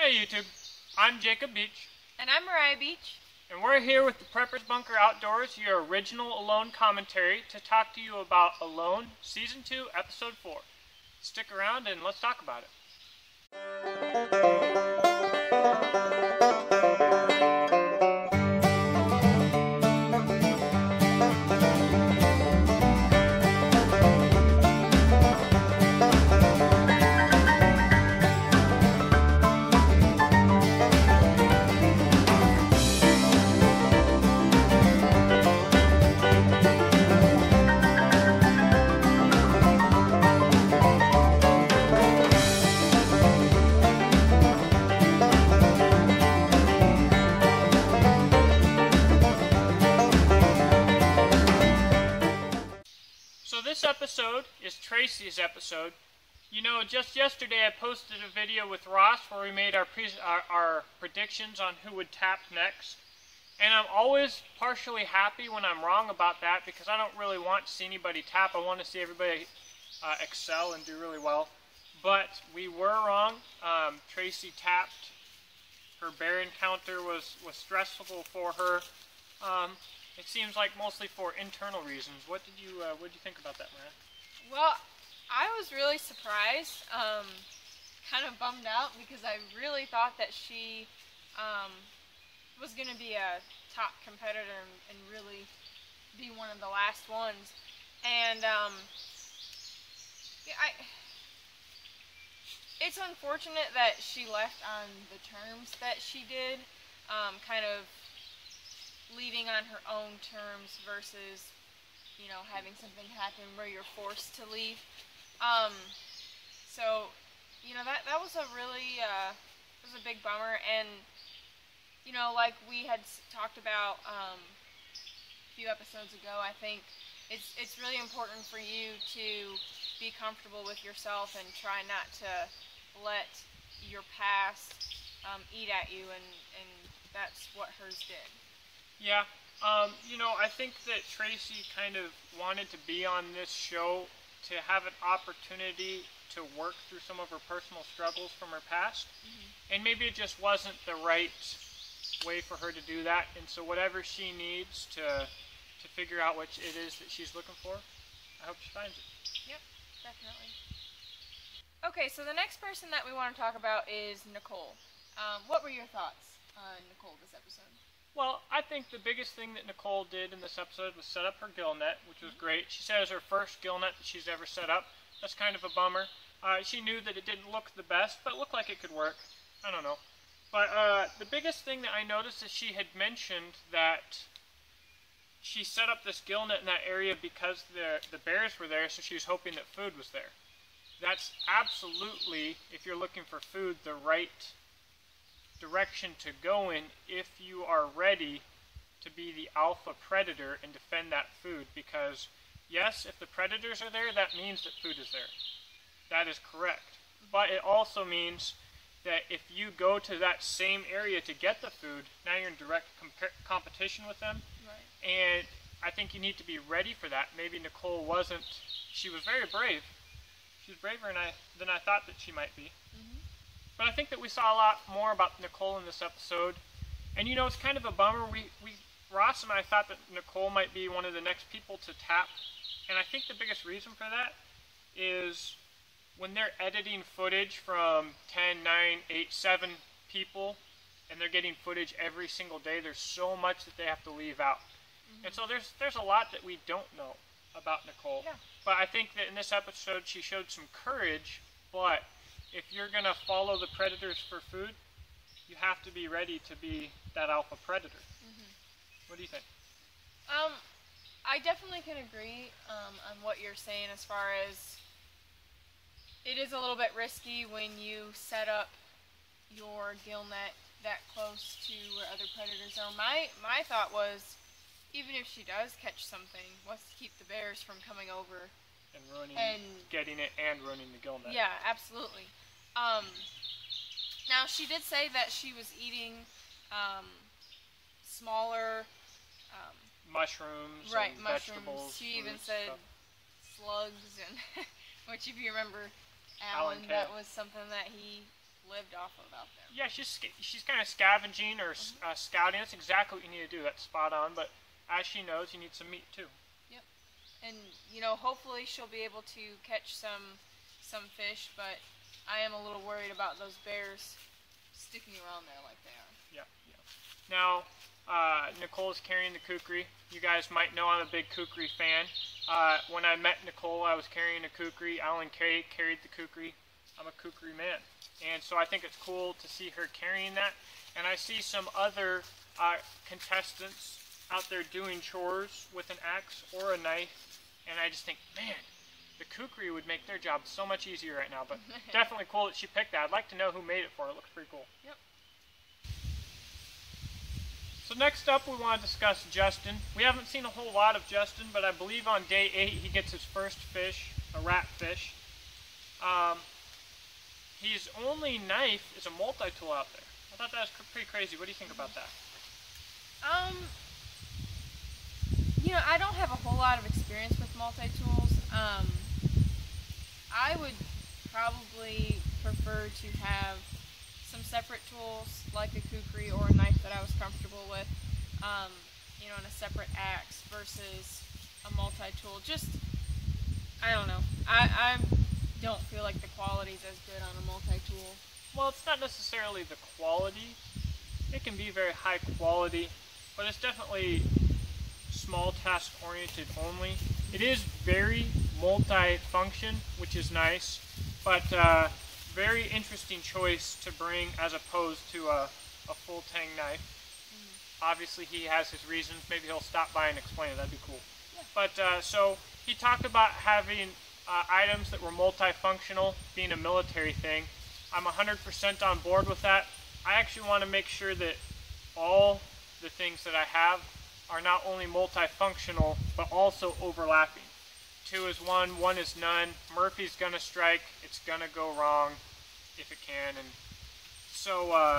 Hey YouTube, I'm Jacob Beach, And I'm Mariah Beach. and we're here with the Preppers Bunker Outdoors, your original Alone commentary, to talk to you about Alone, Season 2, Episode 4. Stick around and let's talk about it. So this episode is Tracy's episode. You know, just yesterday I posted a video with Ross where we made our predictions on who would tap next. And I'm always partially happy when I'm wrong about that because I don't really want to see anybody tap. I want to see everybody excel and do really well. But we were wrong. Tracy tapped. Her bear encounter was stressful for her. It seems like mostly for internal reasons. What did you think about that, Mariah? Well, I was really surprised, kind of bummed out because I really thought that she was going to be a top competitor and really be one of the last ones. And it's unfortunate that she left on the terms that she did, kind of leaving on her own terms versus, you know, having something happen where you're forced to leave. So, you know, that was a really, it was a big bummer. And, you know, like we had talked about a few episodes ago, I think it's really important for you to be comfortable with yourself and try not to let your past eat at you, and that's what hers did. Yeah, you know, I think that Tracy kind of wanted to be on this show to have an opportunity to work through some of her personal struggles from her past. And maybe it just wasn't the right way for her to do that. And so whatever she needs to figure out what it is that she's looking for, I hope she finds it. Yep, definitely. Okay, so the next person that we want to talk about is Nicole. What were your thoughts on Nicole this episode? Well, I think the biggest thing that Nicole did in this episode was set up her gill net, which was great. She said it was her first gill net that she's ever set up. That's kind of a bummer. She knew that it didn't look the best, but it looked like it could work. I don't know. But the biggest thing that I noticed is she had mentioned that she set up this gill net in that area because the bears were there, so she was hoping that food was there. That's absolutely, if you're looking for food, the right direction to go in if you are ready to be the alpha predator and defend that food, because yes, if the predators are there, that means that food is there. That is correct. But it also means that if you go to that same area to get the food, now you're in direct competition with them. Right. And I think you need to be ready for that. Maybe Nicole wasn't. She was very brave. She was braver than I thought that she might be. But I think that we saw a lot more about Nicole in this episode. And you know, it's kind of a bummer. Ross and I thought that Nicole might be one of the next people to tap. And I think the biggest reason for that is when they're editing footage from 10, 9, 8, 7 people, and they're getting footage every single day, there's so much that they have to leave out. And so there's a lot that we don't know about Nicole. Yeah. But I think that in this episode she showed some courage, but if you're going to follow the predators for food, you have to be ready to be that alpha predator. What do you think? I definitely can agree on what you're saying as far as it is a little bit risky when you set up your gill net that close to where other predators are. My thought was, even if she does catch something, what's to keep the bears from coming over and getting it and ruining the gill net. Yeah, absolutely. Now she did say that she was eating smaller mushrooms, right, and mushrooms. vegetables. She even fruits, said stuff. slugs, and which, if you remember Alan, that was something that he lived off of out there. Yeah, she's kind of scavenging or scouting. That's exactly what you need to do. That's spot on. But as she knows, you need some meat too. Yep. And hopefully she'll be able to catch some fish, but I am a little worried about those bears sticking around there like they are. Yeah. Now, Nicole's carrying the kukri. You guys might know I'm a big kukri fan. When I met Nicole, I was carrying a kukri. Alan carried the kukri. I'm a kukri man. And so I think it's cool to see her carrying that. And I see some other contestants out there doing chores with an axe or a knife. And I just think, man, the kukri would make their job so much easier right now. But definitely cool that she picked that. I'd like to know who made it for her. It looks pretty cool. Yep. So next up, we want to discuss Justin. We haven't seen a whole lot of Justin, but I believe on day 8 he gets his first fish, a ratfish. His only knife is a multi-tool out there. I thought that was pretty crazy. What do you think about that? I don't have a whole lot of experience with multi-tools. I would probably prefer to have some separate tools, like a kukri or a knife that I was comfortable with, and a separate axe versus a multi-tool. Just, I don't know. I don't feel like the quality's as good on a multi-tool. Well, it's not necessarily the quality. It can be very high quality, but it's definitely small task oriented only. It is very multi-function, which is nice, but very interesting choice to bring as opposed to a full tang knife. Obviously he has his reasons. Maybe he'll stop by and explain it. That'd be cool. Yeah. But so he talked about having items that were multifunctional, being a military thing. I'm 100% on board with that. I actually want to make sure that all the things that I have are not only multifunctional, but also overlapping. 2 is 1, 1 is none. Murphy's gonna strike. It's gonna go wrong if it can. And so,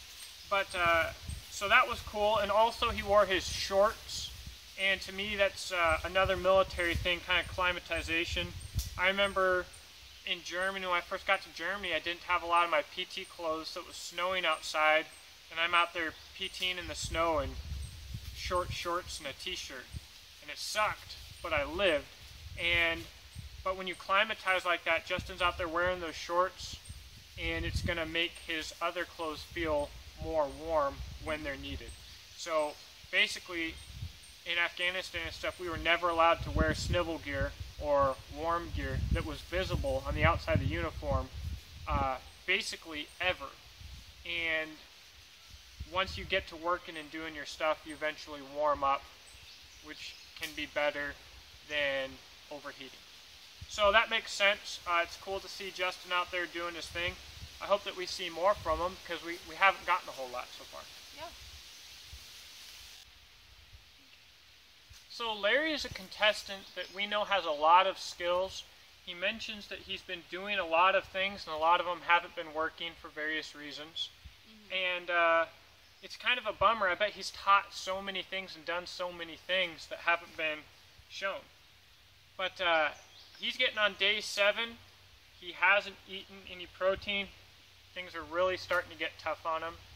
so that was cool. And also he wore his shorts. And to me, that's another military thing, kind of climatization. I remember in Germany, when I first got to Germany, I didn't have a lot of my PT clothes, so it was snowing outside, and I'm out there PTing in the snow in short shorts and a t-shirt, and it sucked, but I lived. But when you climatize like that, Justin's out there wearing those shorts, and it's going to make his other clothes feel more warm when they're needed. So basically, in Afghanistan and stuff, we were never allowed to wear snivel gear or warm gear that was visible on the outside of the uniform, basically ever. And once you get to working and doing your stuff, you eventually warm up, which can be better than overheating. So that makes sense. It's cool to see Justin out there doing his thing. I hope that we see more from him, because we haven't gotten a whole lot so far. Yeah. So Larry is a contestant that we know has a lot of skills. He mentions that he's been doing a lot of things, and a lot of them haven't been working for various reasons. And it's kind of a bummer. I bet he's taught so many things and done so many things that haven't been shown. But he's getting on day 7. He hasn't eaten any protein. Things are really starting to get tough on him.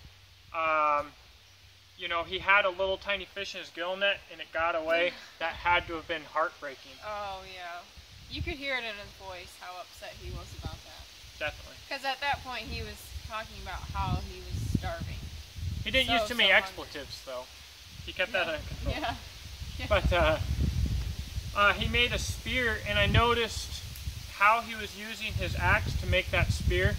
He had a little tiny fish in his gill net and it got away. That had to have been heartbreaking. Oh, yeah. You could hear it in his voice how upset he was about that. Definitely. Because at that point he was talking about how he was starving. He didn't use too many expletives, though. He kept that under control. Yeah. But he made a spear, and I noticed how he was using his axe to make that spear.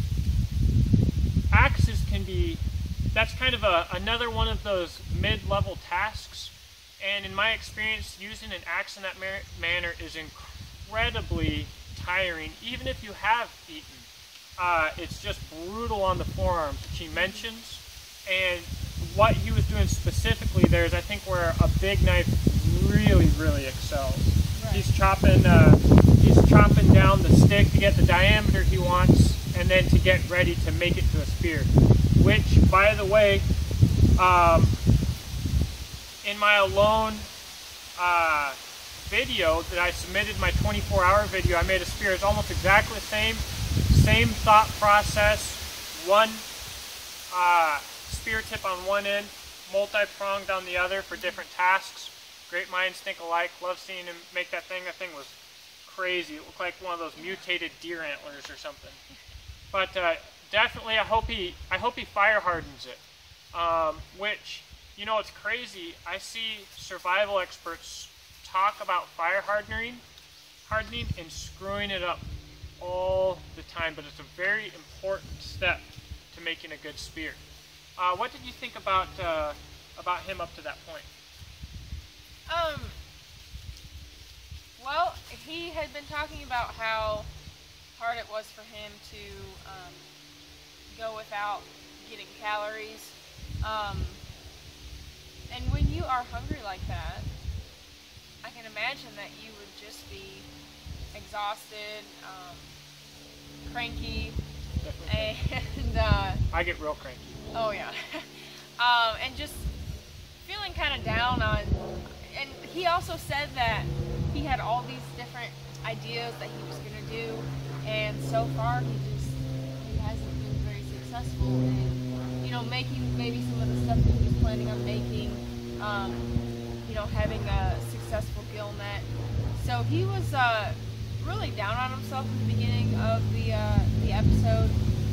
Axes can be, that's kind of another one of those mid-level tasks, and in my experience, using an axe in that manner is incredibly tiring, even if you have eaten. It's just brutal on the forearms, which he mentions, and what he was doing specifically there is I think where a big knife really, really excels. Right. He's chopping down the stick to get the diameter he wants, and then to get ready to make it to a spear. Which, by the way, in my alone video that I submitted, my 24-hour video, I made a spear. It's almost exactly the same thought process, one spear tip on one end, multi-pronged on the other for different tasks. Great minds think alike. Love seeing him make that thing. That thing was crazy. It looked like one of those mutated deer antlers or something. But definitely, I hope he fire hardens it. Which, you know, it's crazy. I see survival experts talk about fire hardening and screwing it up all the time. But it's a very important step to making a good spear. What did you think about him up to that point? Well, he had been talking about how hard it was for him to go without getting calories. And when you are hungry like that, I can imagine that you would just be exhausted, cranky, and I get real cranky. Oh yeah, and just feeling kind of down on. And he also said that he had all these different ideas that he was gonna do, and so far he hasn't been very successful in, you know, making maybe some of the stuff that he was planning on making. You know, having a successful gill net. So he was really down on himself at the beginning of the episode.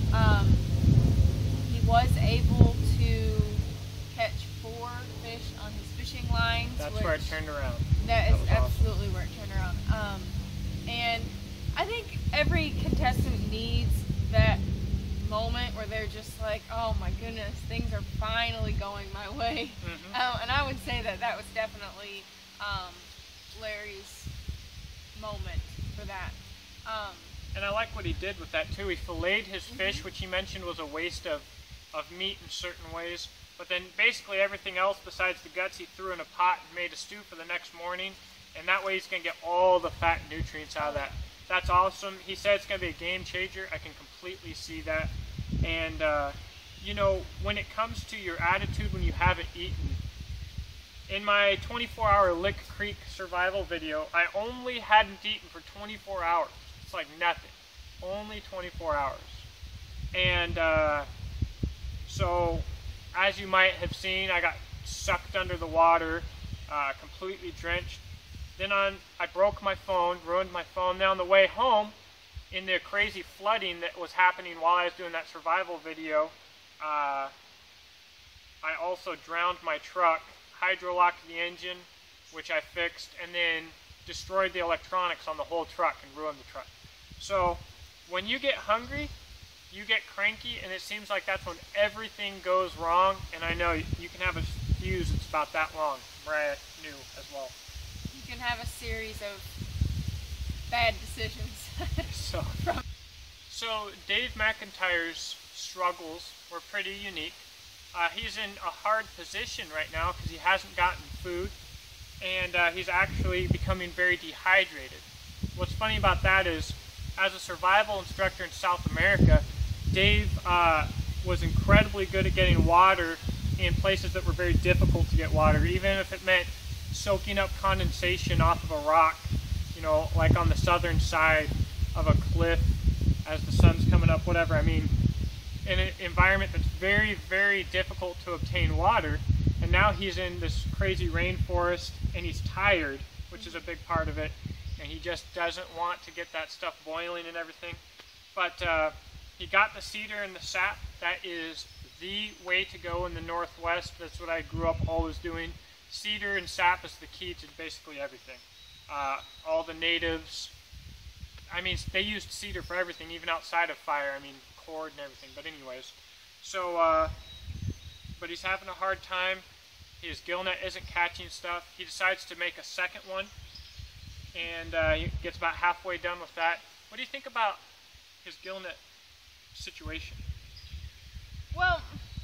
He was able to catch 4 fish on his fishing lines. That's where it turned around. That is awesome. absolutely where it turned around. And I think every contestant needs that moment where they're just like, oh my goodness, things are finally going my way. Mm-hmm. And I would say that was definitely Larry's moment for that. And I like what he did with that too. He filleted his fish, which he mentioned was a waste of meat in certain ways. But then basically everything else besides the guts he threw in a pot and made a stew for the next morning. And that way he's going to get all the fat and nutrients out of that. That's awesome. He said it's going to be a game changer. I can completely see that. And, you know, when it comes to your attitude when you haven't eaten, in my 24-hour Lick Creek survival video, I only hadn't eaten for 24 hours. It's like nothing. Only 24 hours. And so, as you might have seen, I got sucked under the water, completely drenched. Then I broke my phone, ruined my phone. Then on the way home, in the crazy flooding that was happening while I was doing that survival video, I also drowned my truck, hydrolocked the engine, which I fixed, and then destroyed the electronics on the whole truck and ruined the truck. So when you get hungry, you get cranky, and it seems like that's when everything goes wrong. And I know you can have a fuse that's about that long. Mariah knew as well. You can have a series of bad decisions. So Dave McIntyre's struggles were pretty unique. He's in a hard position right now because he hasn't gotten food, and he's actually becoming very dehydrated. What's funny about that is, as a survival instructor in South America, Dave was incredibly good at getting water in places that were very difficult to get water, even if it meant soaking up condensation off of a rock, you know, like on the southern side of a cliff as the sun's coming up, whatever. I mean, in an environment that's very, very difficult to obtain water, and now he's in this crazy rainforest, and he's tired, which is a big part of it, and he just doesn't want to get that stuff boiling and everything. But he got the cedar and the sap. That is the way to go in the Northwest. That's what I grew up always doing. Cedar and sap is the key to basically everything. All the natives, I mean, they used cedar for everything, even outside of fire. I mean, cord and everything. But anyways, so, but he's having a hard time. His gill net isn't catching stuff. He decides to make a second one, and he gets about halfway done with that. What do you think about his gill net situation? Well,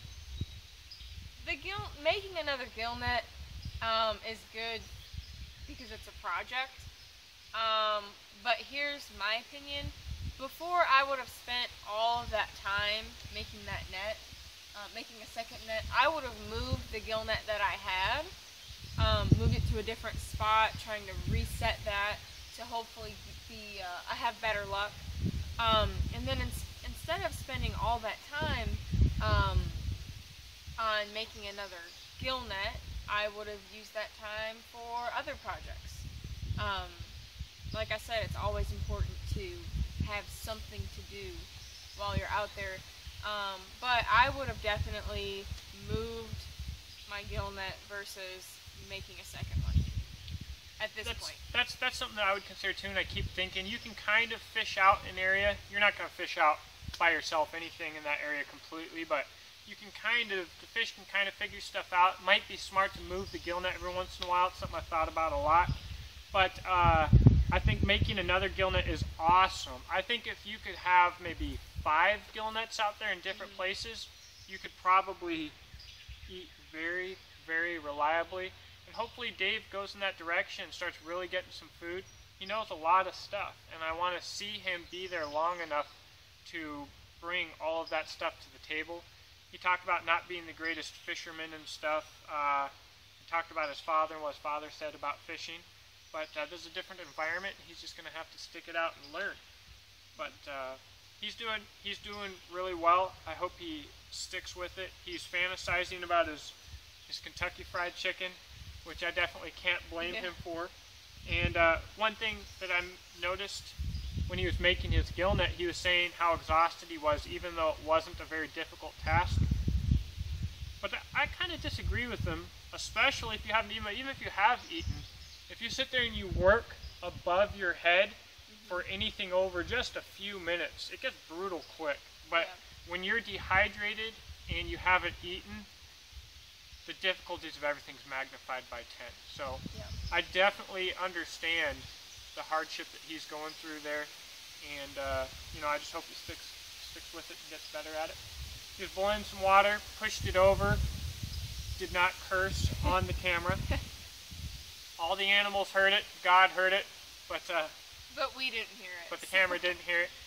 making another gill net is good because it's a project. But here's my opinion. Before I would have spent all of that time making that net, making a second net, I would have moved the gill net that I had, moved it to a different spot, trying to reset that to hopefully I have better luck. And then instead instead of spending all that time on making another gill net, I would have used that time for other projects. Like I said, it's always important to have something to do while you're out there. But I would have definitely moved my gill net versus making a second one at this point. That's something that I would consider too, and I keep thinking you can kind of fish out an area. You're not going to fish out by yourself anything in that area completely, but you can the fish can kind of figure stuff out. It might be smart to move the gill net every once in a while. It's something I thought about a lot. But I think making another gill net is awesome. I think if you could have maybe 5 gill nets out there in different places, you could probably eat very, very reliably. And hopefully Dave goes in that direction and starts really getting some food. He knows a lot of stuff, and I want to see him be there long enough to bring all of that stuff to the table. He talked about not being the greatest fisherman and stuff. He talked about his father and what his father said about fishing. But there's a different environment, and he's just going to have to stick it out and learn. But he's doing really well. I hope he sticks with it. He's fantasizing about his Kentucky Fried Chicken, which I definitely can't blame him for. And one thing that I noticed when he was making his gill net, he was saying how exhausted he was, even though it wasn't a very difficult task. But I kind of disagree with him, especially if you haven't even if you have eaten. If you sit there and you work above your head for anything over just a few minutes, it gets brutal quick. But when you're dehydrated and you haven't eaten, the difficulties of everything's magnified by 10. So I definitely understand the hardship that he's going through there, and I just hope he sticks with it and gets better at it. He was boiling some water, pushed it over, did not curse on the camera. All the animals heard it, God heard it, but we didn't hear it. But the camera didn't hear it.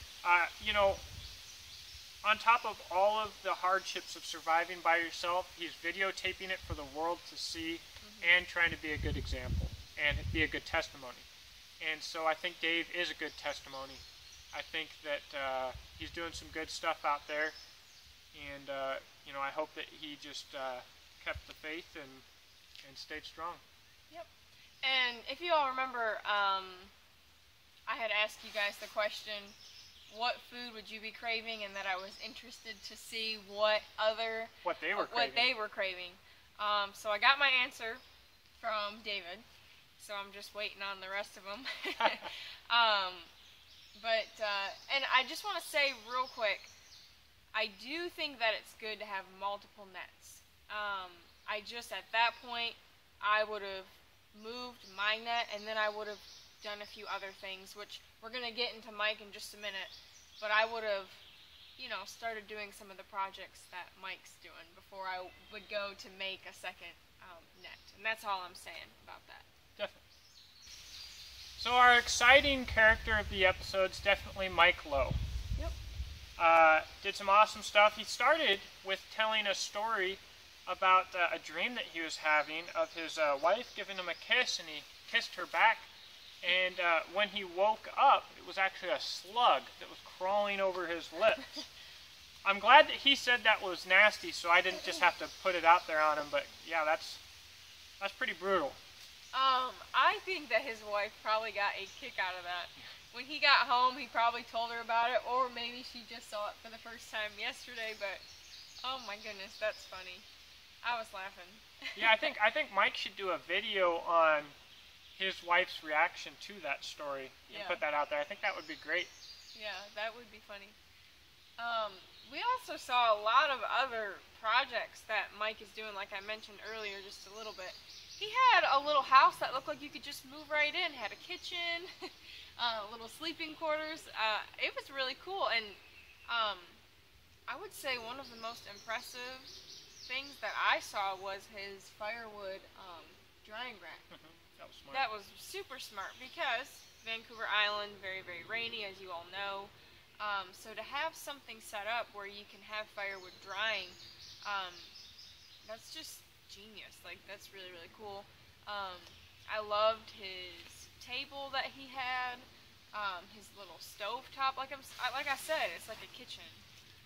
On top of all of the hardships of surviving by yourself, he's videotaping it for the world to see and trying to be a good example and be a good testimony. And so I think Dave is a good testimony. I think that he's doing some good stuff out there, and I hope that he just kept the faith and stayed strong. Yep. And if you all remember, I had asked you guys the question, what food would you be craving, and that I was interested to see what they were craving. So I got my answer from David. So I'm just waiting on the rest of them. And I just want to say real quick, I do think that it's good to have multiple nets. At that point, I would have moved my net, and then I would have done a few other things, which we're going to get into Mike in just a minute. But I would have, started doing some of the projects that Mike's doing before I would go to make a second net. And that's all I'm saying about that. Definitely. So our exciting character of the episode's definitely Mike Lowe. Yep. Did some awesome stuff. He started with telling a story about a dream that he was having of his wife giving him a kiss, and he kissed her back. And when he woke up, it was actually a slug that was crawling over his lips. I'm glad that he said that was nasty, so I didn't just have to put it out there on him. But yeah, that's pretty brutal. I think that his wife probably got a kick out of that. When he got home, he probably told her about it, or maybe she just saw it for the first time yesterday. But oh my goodness, that's funny. I was laughing. Yeah, I think Mike should do a video on his wife's reaction to that story and put that out there. I think that would be great. Yeah, that would be funny. We also saw a lot of other projects that Mike is doing, like I mentioned earlier just a little bit. He had a little house that looked like you could just move right in. Had a kitchen, little sleeping quarters. It was really cool, and I would say one of the most impressive things that I saw was his firewood drying rack. That was smart. That was super smart because Vancouver Island, very, very rainy, as you all know. So to have something set up where you can have firewood drying, that's just genius. Like, that's really, really cool. I loved his table that he had, his little stove top. Like I said, it's like a kitchen.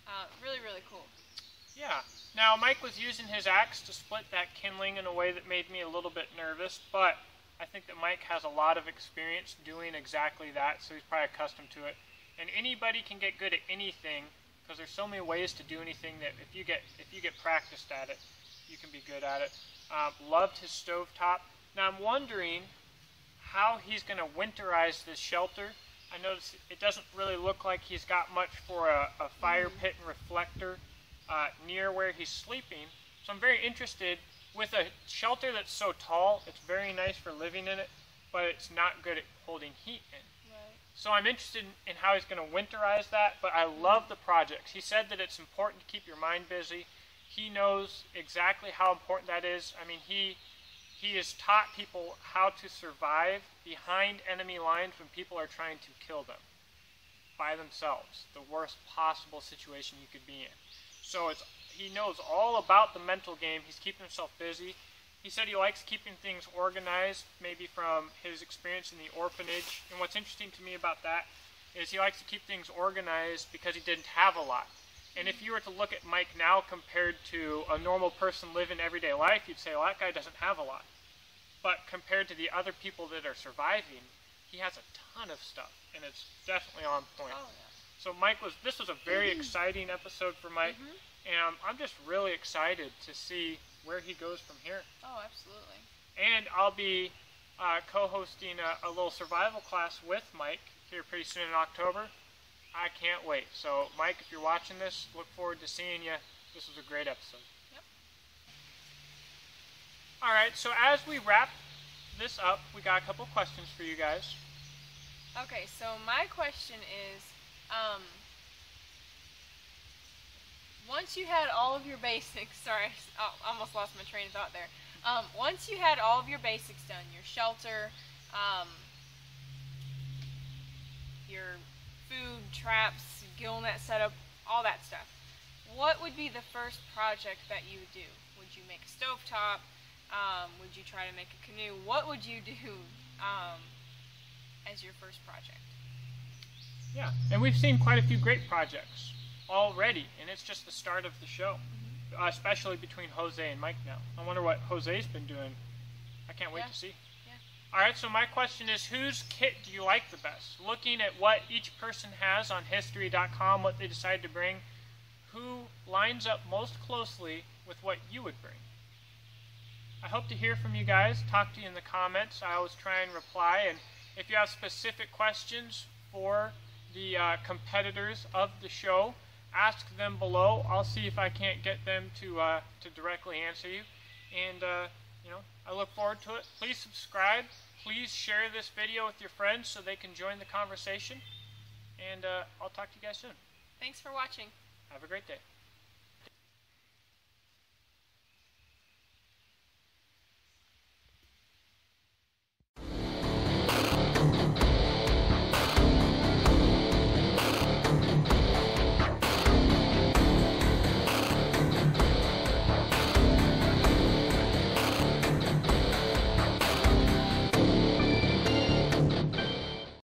Really, really cool. Yeah. Now, Mike was using his axe to split that kindling in a way that made me a little bit nervous, but I think that Mike has a lot of experience doing exactly that, so he's probably accustomed to it. And anybody can get good at anything, because there's so many ways to do anything that if you get practiced at it, you can be good at it. Loved his stovetop. Now I'm wondering how he's going to winterize this shelter. I notice it doesn't really look like he's got much for a fire pit and reflector near where he's sleeping. So I'm very interested. With a shelter that's so tall, it's very nice for living in it, but it's not good at holding heat in. Right. So I'm interested in how he's going to winterize that, but I love the projects. He said that it's important to keep your mind busy. He knows exactly how important that is. I mean, he has taught people how to survive behind enemy lines when people are trying to kill them by themselves, the worst possible situation you could be in. So he knows all about the mental game. He's keeping himself busy. He said he likes keeping things organized, maybe from his experience in the orphanage. And what's interesting to me about that is he likes to keep things organized because he didn't have a lot. And if you were to look at Mike now compared to a normal person living everyday life, you'd say, well, that guy doesn't have a lot. But compared to the other people that are surviving, he has a ton of stuff, and it's definitely on point. Oh, yeah. So this was a very exciting episode for Mike, and I'm just really excited to see where he goes from here. Oh, absolutely. And I'll be co-hosting a little survival class with Mike here pretty soon in October. I can't wait. So, Mike, if you're watching this, look forward to seeing you. This was a great episode. Yep. All right, so as we wrap this up, we got a couple questions for you guys. Okay, so my question is, once you had all of your basics, sorry, I almost lost my train of thought there. Once you had all of your basics done, your shelter, your food, traps, gill net setup, all that stuff, what would be the first project that you would do? Would you make a stovetop? Would you try to make a canoe? What would you do as your first project? Yeah, and we've seen quite a few great projects already, and it's just the start of the show, especially between Jose and Mike now. I wonder what Jose's been doing. I can't wait to see. Yeah. All right, so my question is, whose kit do you like the best? Looking at what each person has on History.com, what they decide to bring, who lines up most closely with what you would bring? I hope to hear from you guys. Talk to you in the comments. I always try and reply, and if you have specific questions for the competitors of the show, ask them below. I'll see if I can't get them to directly answer you. And, I look forward to it. Please subscribe. Please share this video with your friends so they can join the conversation. And I'll talk to you guys soon. Thanks for watching. Have a great day.